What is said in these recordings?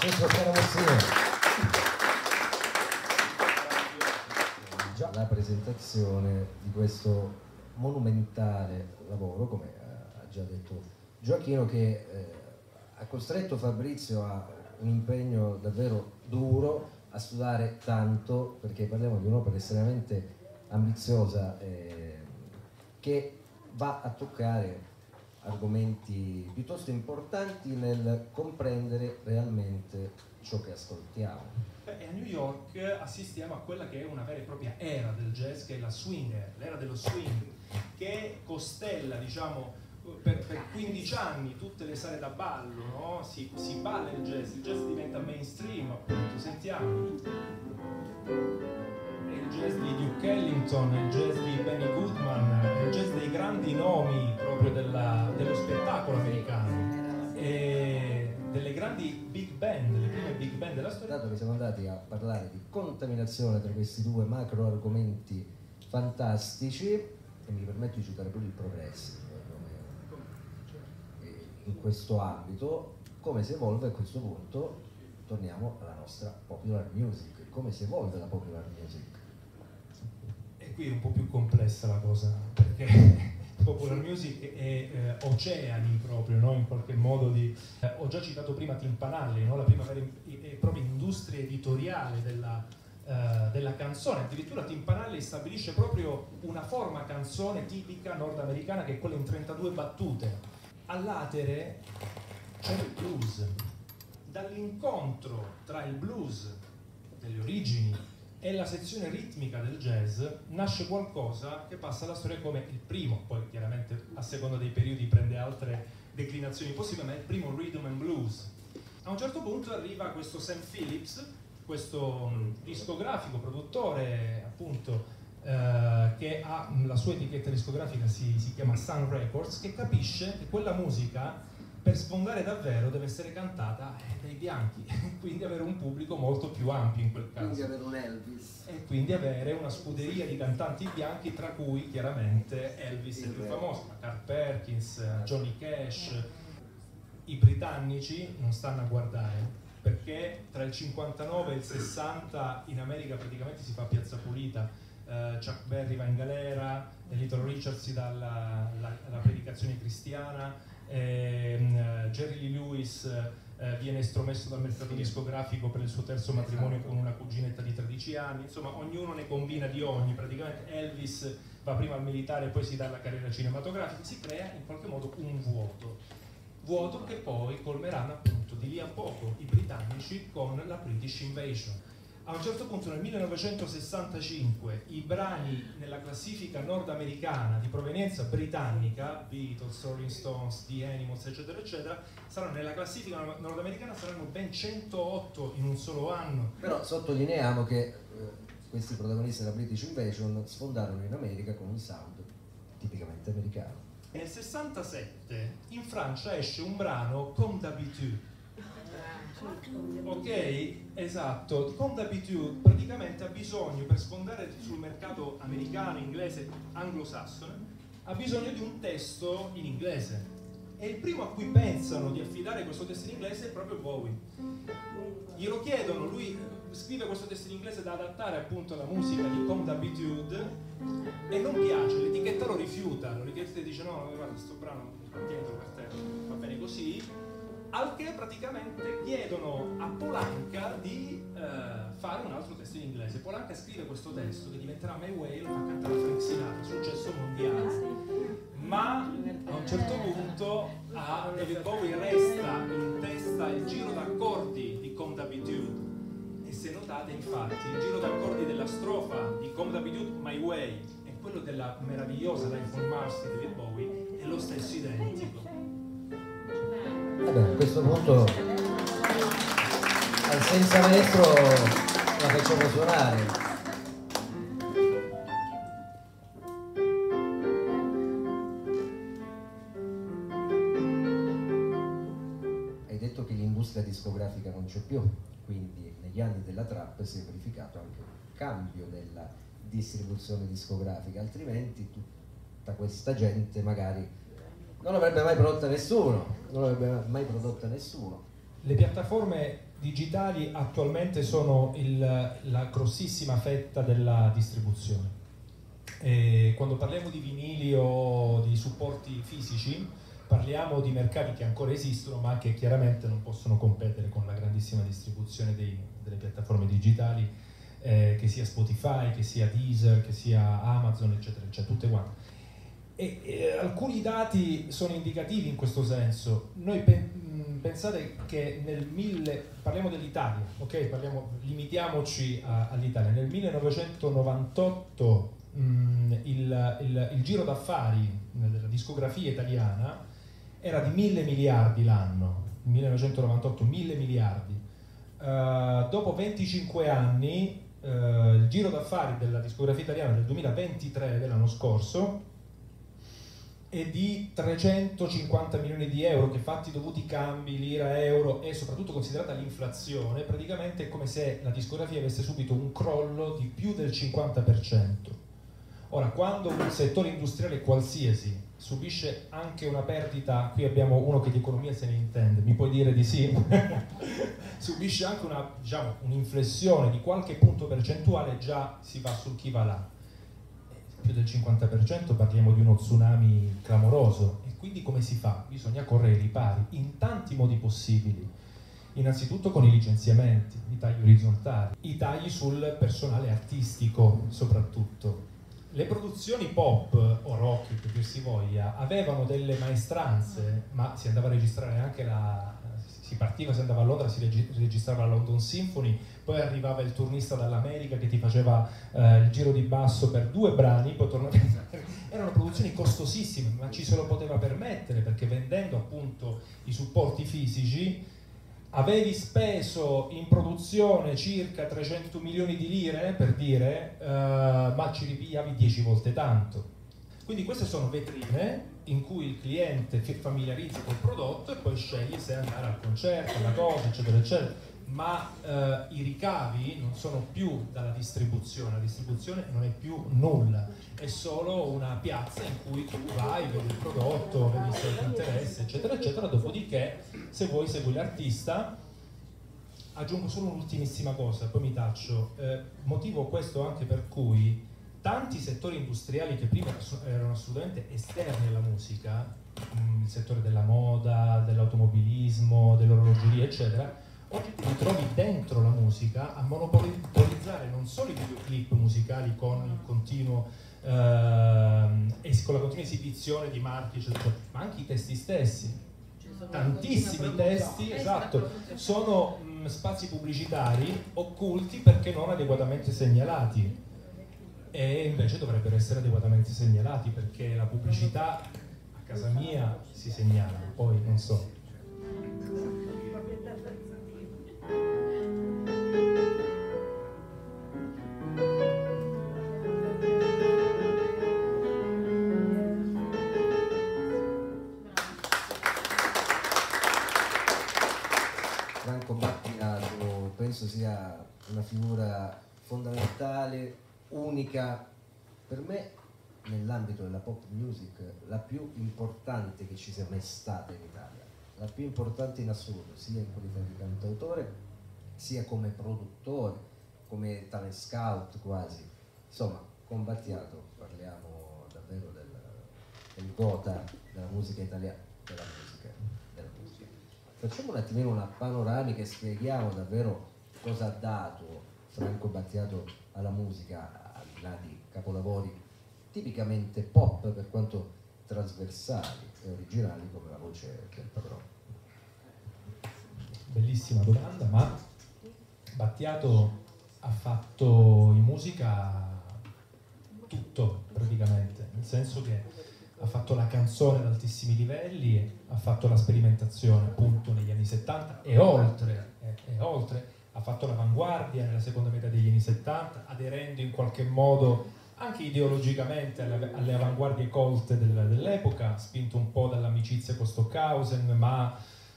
Francesco Scaramuzzino. Già la presentazione di questo monumentale lavoro, come ha già detto Gioachino, che ha costretto Fabrizio a un impegno davvero duro, a studiare tanto, perché parliamo di un'opera estremamente ambiziosa che va a toccare argomenti piuttosto importanti nel comprendere realmente ciò che ascoltiamo. E a New York assistiamo a quella che è una vera e propria era del jazz, che è la swing era, l'era dello swing, che costella, diciamo, per 15 anni tutte le sale da ballo, no? Si balla il jazz diventa mainstream, appunto, sentiamo. Il jazz di Duke Ellington, il jazz di Benny Goodman, il jazz dei grandi nomi proprio dello spettacolo americano e delle grandi big band, le prime big band della storia. Dato che siamo andati a parlare di contaminazione tra questi due macro argomenti fantastici, e mi permetto di citare pure il progressive in questo ambito, come si evolve a questo punto, torniamo alla nostra popular music, come si evolve la popular music. E qui è un po' più complessa la cosa, perché popular music è oceani proprio, no? In qualche modo ho già citato prima Timpanelli, no? La prima vera e propria industria editoriale della canzone. Addirittura Timpanelli stabilisce proprio una forma canzone tipica nordamericana, che è quella in 32 battute. All'atere c'è il blues. Dall'incontro tra il blues delle origini e la sezione ritmica del jazz nasce qualcosa che passa alla storia come il primo, poi chiaramente a seconda dei periodi prende altre declinazioni possibili, ma è il primo rhythm and blues. A un certo punto arriva questo Sam Phillips, questo discografico, produttore appunto, che ha la sua etichetta discografica, si chiama Sun Records, che capisce che quella musica per sfondare davvero deve essere cantata dai bianchi, quindi avere un pubblico molto più ampio in quel caso. Quindi avere un Elvis. E quindi avere una scuderia di cantanti bianchi, tra cui chiaramente Elvis è il più famoso, ma Carl Perkins, Johnny Cash. I britannici non stanno a guardare, perché tra il 59 e il 60 in America praticamente si fa piazza pulita. Chuck Berry va in galera, Little Richard si dà la predicazione cristiana, Jerry Lee Lewis viene estromesso dal mercato discografico per il suo terzo matrimonio con una cuginetta di 13 anni, insomma ognuno ne combina di ogni, praticamente Elvis va prima al militare e poi si dà la carriera cinematografica, si crea in qualche modo un vuoto che poi colmeranno appunto di lì a poco i britannici con la British Invasion. A un certo punto nel 1965 i brani nella classifica nordamericana di provenienza britannica, Beatles, Rolling Stones, The Animals, eccetera eccetera, saranno nella classifica nordamericana saranno ben 108 in un solo anno. Però sottolineiamo che questi protagonisti della British Invasion sfondarono in America con un sound tipicamente americano. Nel 67 in Francia esce un brano Comme d'habitude. Ok, esatto. Comme d'habitude praticamente ha bisogno, per sfondare sul mercato americano, inglese, anglosassone, ha bisogno di un testo in inglese. E il primo a cui pensano di affidare questo testo in inglese è proprio Bowie. Glielo chiedono, lui scrive questo testo in inglese da adattare appunto alla musica di Comme d'habitude e non piace, l'etichetta lo rifiuta, l'etichetta dice no, guarda, questo brano tienitelo per te, va bene così. Al che praticamente chiedono a Polanca di fare un altro testo in inglese. Polanca scrive questo testo che diventerà My Way, lo fa cantare a Frank Sinatra, successo mondiale. Ma a un certo punto a David Bowie resta in testa il giro d'accordi di Comme d'habitude. E se notate infatti il giro d'accordi della strofa di Comme d'habitude My Way e quello della meravigliosa Life on Mars di David Bowie è lo stesso identico. Vabbè, a questo punto al senza maestro la facciamo suonare. Hai detto che l'industria discografica non c'è più, quindi negli anni della trap si è verificato anche un cambio della distribuzione discografica, altrimenti tutta questa gente magari non l'avrebbe mai prodotta nessuno, Le piattaforme digitali attualmente sono la grossissima fetta della distribuzione. E quando parliamo di vinili o di supporti fisici, parliamo di mercati che ancora esistono, ma che chiaramente non possono competere con la grandissima distribuzione delle piattaforme digitali, che sia Spotify, che sia Deezer, che sia Amazon, eccetera, eccetera, tutte quante. Alcuni dati sono indicativi in questo senso. Noi pensate che parliamo dell'Italia, ok? Limitiamoci all'Italia. Nel 1998 il giro d'affari della discografia italiana era di 1.000 miliardi l'anno, 1998, 1.000 miliardi. Dopo 25 anni il giro d'affari della discografia italiana del 2023, dell'anno scorso, è di 350 milioni di euro, che fatti dovuti cambi, lira, euro e soprattutto considerata l'inflazione, praticamente è come se la discografia avesse subito un crollo di più del 50%. Ora, quando un settore industriale qualsiasi subisce anche una perdita, qui abbiamo uno che di economia se ne intende, mi puoi dire di sì? Subisce anche un'inflessione di qualche punto percentuale, già si va sul chi va là. Più del 50%, parliamo di uno tsunami clamoroso. E quindi come si fa? Bisogna correre ai ripari in tanti modi possibili. Innanzitutto con i licenziamenti, i tagli orizzontali, i tagli sul personale artistico soprattutto. Le produzioni pop o rock, che più si voglia, avevano delle maestranze, ma si andava a registrare anche si partiva, si andava a Londra, si registrava la London Symphony, poi arrivava il turnista dall'America che ti faceva il giro di basso per 2 brani, poi tornava. Erano produzioni costosissime, ma ci se lo poteva permettere, perché vendendo appunto i supporti fisici avevi speso in produzione circa 300 milioni di lire, per dire, ma ci ripigliavi 10 volte tanto. Quindi queste sono vetrine in cui il cliente familiarizza col prodotto e poi sceglie se andare al concerto, alla cosa, eccetera, eccetera. Ma i ricavi non sono più dalla distribuzione, la distribuzione non è più nulla, è solo una piazza in cui tu vai, vedi il prodotto, vedi se ti interessa, eccetera, eccetera. Dopodiché, se vuoi, segui l'artista. Aggiungo solo un'ultimissima cosa, poi mi taccio. Motivo questo anche per cui tanti settori industriali che prima erano assolutamente esterni alla musica, il settore della moda, dell'automobilismo, dell'orologeria, eccetera, oggi ti ritrovi dentro la musica a monopolizzare non solo i videoclip musicali con il continuo con la continua esibizione di marchi, eccetera, ma anche i testi stessi. Tantissimi testi, esatto, sono spazi pubblicitari occulti perché non adeguatamente segnalati, e invece dovrebbero essere adeguatamente segnalati, perché la pubblicità a casa mia si segnala, poi non so. Franco Battiato penso sia una figura fondamentale, unica, per me nell'ambito della pop music la più importante che ci sia mai stata in Italia, la più importante in assoluto, sia in qualità di cantautore sia come produttore, come talent scout quasi. Insomma, con Battiato parliamo davvero del gota della musica italiana, della musica. Facciamo un attimino una panoramica e spieghiamo davvero cosa ha dato Franco Battiato alla musica, al di là di capolavori tipicamente pop, per quanto trasversali e originali come La voce del padrone. Bellissima domanda, ma Battiato ha fatto in musica tutto praticamente, nel senso che ha fatto la canzone ad altissimi livelli, ha fatto la sperimentazione appunto negli anni 70 e oltre, ha fatto l'avanguardia nella seconda metà degli anni 70, aderendo in qualche modo anche ideologicamente alle avanguardie colte dell'epoca, spinto un po' dall'amicizia con Stockhausen, ma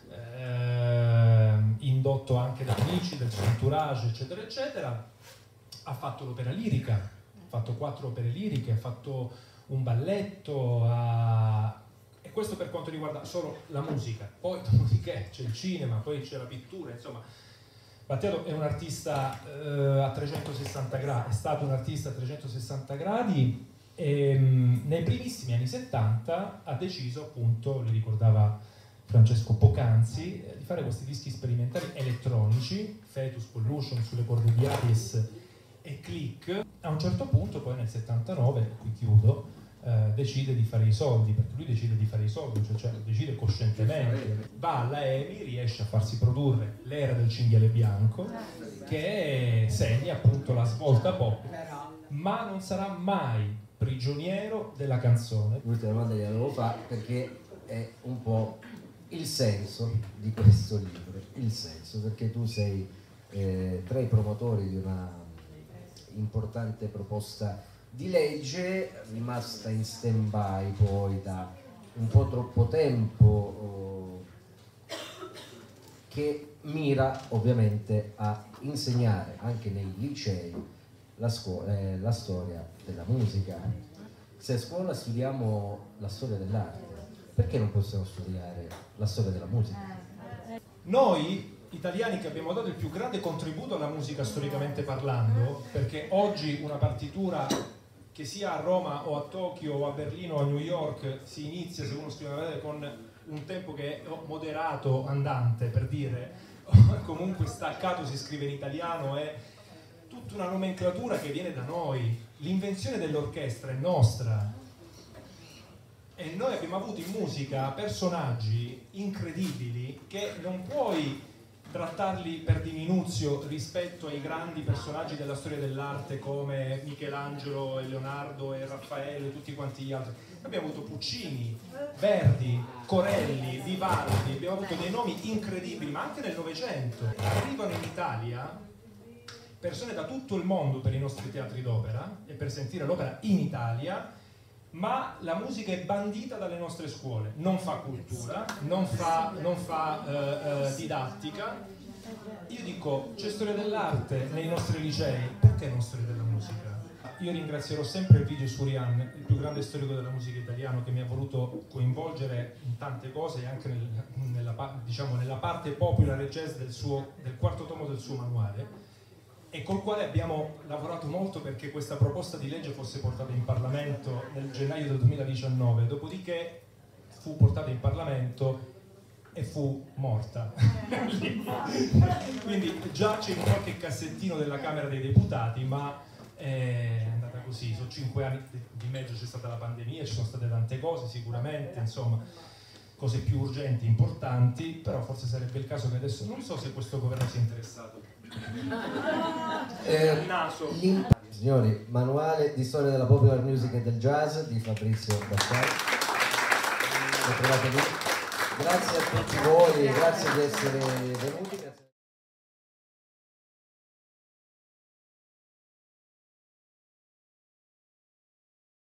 indotto anche da amici, del suo entourage, eccetera, eccetera. Ha fatto l'opera lirica, ha fatto 4 opere liriche, ha fatto un balletto, e questo per quanto riguarda solo la musica. Poi dopodiché c'è il cinema, poi c'è la pittura, insomma. Battiato è un artista a 360 gradi, è stato un artista a 360 gradi e nei primissimi anni 70 ha deciso, appunto, li ricordava Francesco poc'anzi, di fare questi dischi sperimentali elettronici, Fetus, Pollution, sulle corde di Aries e Click. A un certo punto, poi nel 79, qui chiudo, decide di fare i soldi, perché lui decide di fare i soldi, cioè decide coscientemente, va alla EMI, riesce a farsi produrre L'era del cinghiale bianco, che segna appunto la svolta pop, ma non sarà mai prigioniero della canzone. L'ultima domanda gliela fa perché è un po' il senso di questo libro, il senso, perché tu sei tra i promotori di una importante proposta di legge rimasta in stand-by poi da un po' troppo tempo, che mira ovviamente a insegnare anche nei licei la storia della musica. Se a scuola studiamo la storia dell'arte, perché non possiamo studiare la storia della musica? Noi italiani, che abbiamo dato il più grande contributo alla musica storicamente parlando, perché oggi una partitura che sia a Roma o a Tokyo o a Berlino o a New York si inizia, se uno scrive una vedere, con un tempo che è moderato, andante, per dire, comunque staccato, si scrive in italiano, è tutta una nomenclatura che viene da noi. L'invenzione dell'orchestra è nostra e noi abbiamo avuto in musica personaggi incredibili che non puoi trattarli per diminuzio rispetto ai grandi personaggi della storia dell'arte come Michelangelo e Leonardo e Raffaele e tutti quanti gli altri. Abbiamo avuto Puccini, Verdi, Corelli, Vivaldi, abbiamo avuto dei nomi incredibili, ma anche nel Novecento. Arrivano in Italia persone da tutto il mondo per i nostri teatri d'opera e per sentire l'opera in Italia, ma la musica è bandita dalle nostre scuole, non fa cultura, non fa didattica. Io dico, c'è storia dell'arte nei nostri licei, perché non storia della musica? Io ringrazierò sempre Egidio Surian, il più grande storico della musica italiana, che mi ha voluto coinvolgere in tante cose, anche nella parte popular e jazz del quarto tomo del suo manuale, e col quale abbiamo lavorato molto perché questa proposta di legge fosse portata in Parlamento nel gennaio del 2019, dopodiché fu portata in Parlamento e fu morta. Quindi giace in qualche cassettino della Camera dei Deputati, ma è andata così. Sono 5 anni di mezzo, c'è stata la pandemia, ci sono state tante cose sicuramente, insomma, cose più urgenti, importanti, però forse sarebbe il caso che adesso, non so se questo governo sia interessato. Naso. Signori, manuale di storia della popular music e del jazz di Fabrizio Bassari. Lo trovate lì. Grazie a tutti voi, grazie di essere venuti.